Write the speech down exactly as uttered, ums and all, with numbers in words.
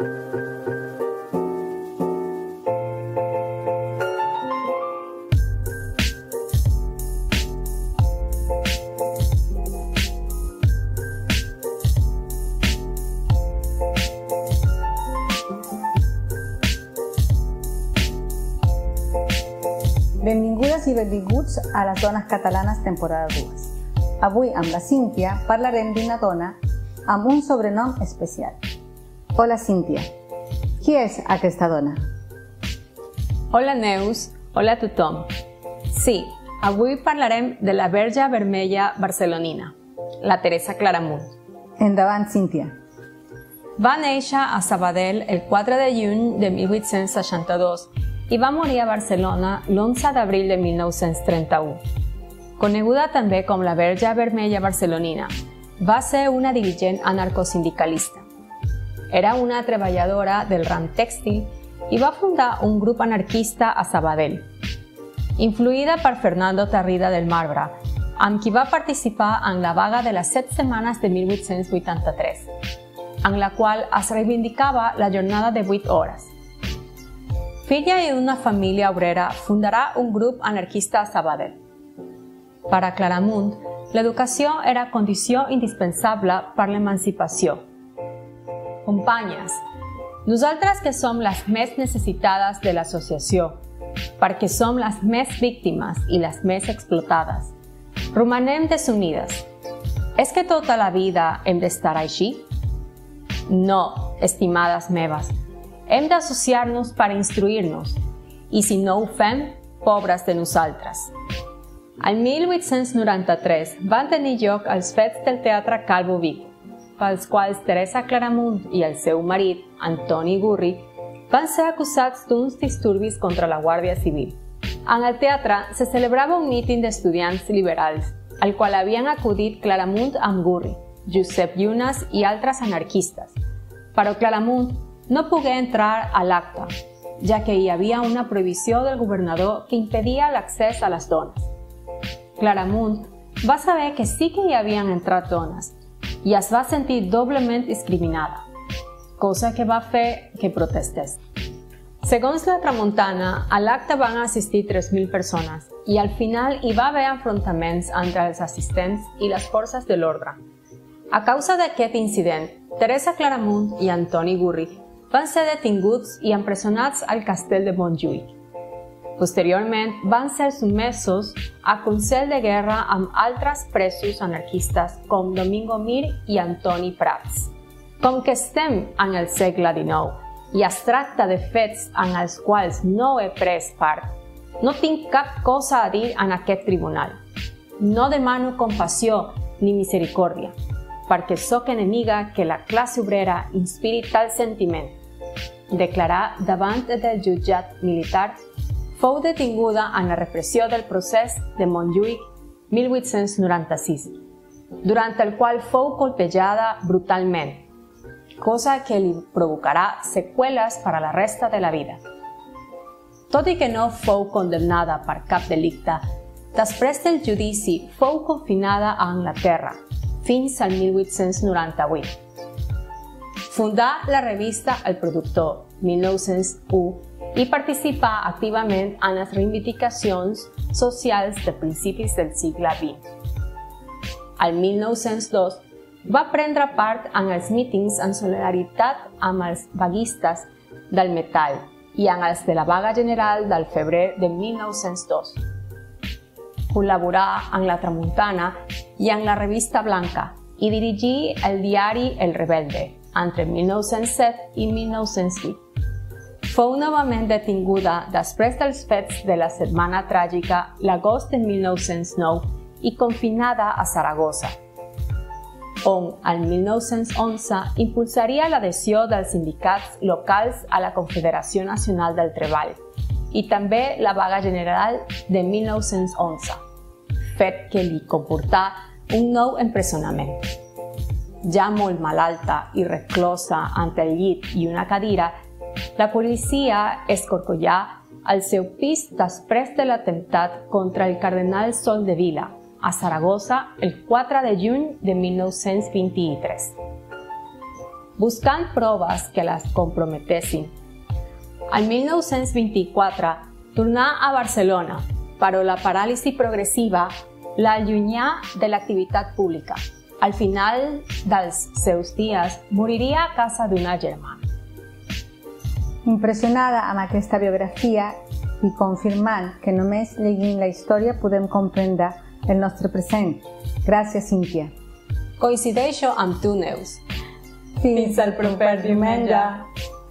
Benvingudes i benvinguts a les Dones Catalanes temporada dos. Avui amb la Cíntia parlarem d'una dona amb un sobrenom especial. Hola Cíntia, qui és aquesta dona? Hola Neus, hola a tothom. Sí, avui parlarem de la Verge Vermella barcelonina, la Teresa Claramunt. Endavant Cíntia. Va néixer a Sabadell el quatre de juny de mil vuit-cents seixanta-dos i va morir a Barcelona l'onze d'abril de mil nou-cents trenta-u. Coneguda també com la Verge Vermella barcelonina, va ser una dirigent anarcosindicalista. Era una treballadora del ram tèxtil i va fundar un grup anarquista a Sabadell. Influïda per Fernando Tarrida del Marbre, amb qui va participar en la vaga de les set setmanes de mil vuit-cents vuitanta-tres, en la qual es reivindicava la jornada de vuit hores. Filla d'una família obrera, fundarà un grup anarquista a Sabadell. Per a Claramunt, l'educació era condició indispensable per l'emancipació. Companyes, nosaltres que som les més necessitades de l'associació, perquè som les més víctimes i les més explotades, romanem desunides. És que tota la vida hem d'estar així? No, estimades meves. Hem d'associar-nos per instruir-nos, i si no ho fem, pobres de nosaltres. El mil vuit-cents noranta-tres van tenir lloc els fets del Teatre Calvo Vic, pels quals Teresa Claramunt i el seu marit, Antoni Gurri, van ser acusats d'uns disturbis contra la Guàrdia Civil. En el teatre se celebrava un míting d'estudiants liberals, al qual havien acudit Claramunt amb Gurri, Josep Llunes i altres anarquistes, però Claramunt no pogué entrar a l'acte, ja que hi havia una prohibició del governador que impedia l'accés a les dones. Claramunt va saber que sí que hi havien entrat dones i es va sentir doblement discriminada, cosa que va fer que protestés. Segons la Tramuntana, a l'acte van assistir tres mil persones i al final hi va haver enfrontaments entre els assistents i les forces de l'ordre. A causa d'aquest incident, Teresa Claramunt i Antoni Gurri van ser detinguts i empresonats al castell de Montjuïc. Posteriorment, van ser sotmesos a consell de guerra amb altres presos anarquistes com Domingo Mir i Antoni Prats. Com que estem en el segle dinou i es tracta de fets en els quals no he pres part, no tinc cap cosa a dir en aquest tribunal. No demano compassió ni misericòrdia, perquè sóc enemiga que la classe obrera inspiri tal sentiment. Declarà davant del jutjat militar, fou detinguda en la repressió del procés de Montjuïc mil vuit-cents noranta-sis, durant el qual fou colpejada brutalment, cosa que li provocarà seqüeles per a la resta de la vida. Tot i que no fou condemnada per cap delicte, després del judici fou confinada a Anglaterra, fins al mil vuit-cents noranta-vuit. Fundà la revista El Productor, mil nou-cents u, i participà activament en les reivindicacions socials de principis del segle vint. Al mil nou-cents dos va prendre part en els mítings en solidaritat amb els vaguistes del metall i en els de la vaga general del febrer de mil nou-cents dos. Col·laborà en la Tramuntana i en la Revista Blanca i dirigí el diari El Rebelde entre mil nou-cents set i mil nou-cents vuit. Fou novament detinguda després dels fets de la Setmana Tràgica l'agost de mil nou-cents nou i confinada a Saragossa, on el mil nou-cents onze impulsaria l'adhesió dels sindicats locals a la Confederació Nacional del Treball i també la vaga general de mil nou-cents onze, fet que li comportà un nou empresonament. Ja molt malalta i reclosa ante el llit i una cadira, la policia escorcollà al seu pis després de l'atemptat contra el cardenal Soldevila, a Saragossa el quatre de juny de mil nou-cents vint-i-tres. buscant proves que les comprometessin. El mil nou-cents vint-i-quatre tornà a Barcelona, però la paràlisi progressiva l'allunyà de l'activitat pública. Al final dels seus dies moriria a casa d'una germana. Impressionada amb aquesta biografia i confirmant que només llegint la història podem comprendre el nostre present. Gràcies, Cíntia. Coincideixo amb tu, Neus. Fins al proper diumenge.